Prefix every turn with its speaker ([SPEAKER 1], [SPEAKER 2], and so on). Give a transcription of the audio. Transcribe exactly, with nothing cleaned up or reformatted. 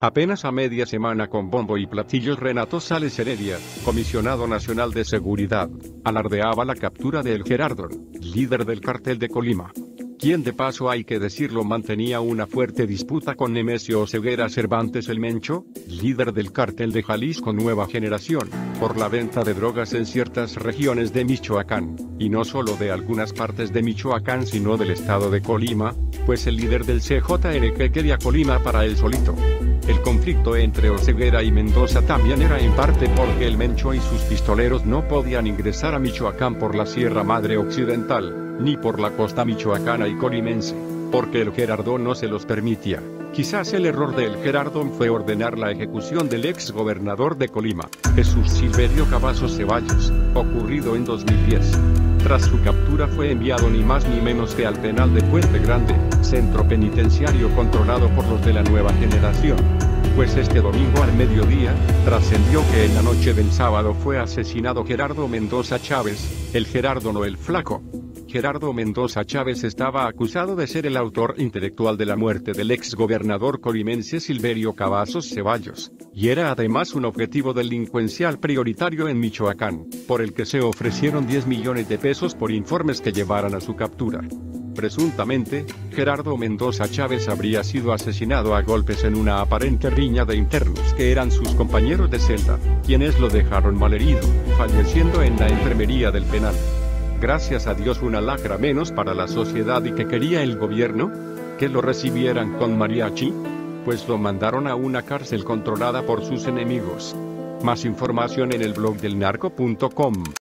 [SPEAKER 1] Apenas a media semana con bombo y platillos, Renato Sales Heredia, comisionado nacional de seguridad, alardeaba la captura de El Gerardón, líder del cartel de Colima, quien, de paso hay que decirlo, mantenía una fuerte disputa con Nemesio Oseguera Cervantes el Mencho, líder del cartel de Jalisco Nueva Generación, por la venta de drogas en ciertas regiones de Michoacán, y no solo de algunas partes de Michoacán sino del estado de Colima, pues el líder del C J N que quería Colima para él solito. El conflicto entre Oseguera y Mendoza también era en parte porque el Mencho y sus pistoleros no podían ingresar a Michoacán por la Sierra Madre Occidental, ni por la costa michoacana y colimense, porque el Gerardón no se los permitía. Quizás el error de El Gerardón fue ordenar la ejecución del ex gobernador de Colima, Jesús Silverio Cavazos Ceballos, ocurrido en dos mil diez. Tras su captura fue enviado ni más ni menos que al penal de Puente Grande, centro penitenciario controlado por los de la Nueva Generación. Pues este domingo al mediodía, trascendió que en la noche del sábado fue asesinado Gerardo Mendoza Chávez, el Gerardo el Flaco. Gerardo Mendoza Chávez estaba acusado de ser el autor intelectual de la muerte del ex gobernador colimense Silverio Cavazos Ceballos, y era además un objetivo delincuencial prioritario en Michoacán, por el que se ofrecieron diez millones de pesos por informes que llevaran a su captura. Presuntamente, Gerardo Mendoza Chávez habría sido asesinado a golpes en una aparente riña de internos que eran sus compañeros de celda, quienes lo dejaron malherido, falleciendo en la enfermería del penal. Gracias a Dios una lacra menos para la sociedad. ¿Y qué quería el gobierno? ¿Que lo recibieran con mariachi? Pues lo mandaron a una cárcel controlada por sus enemigos. Más información en el blog del narco punto com.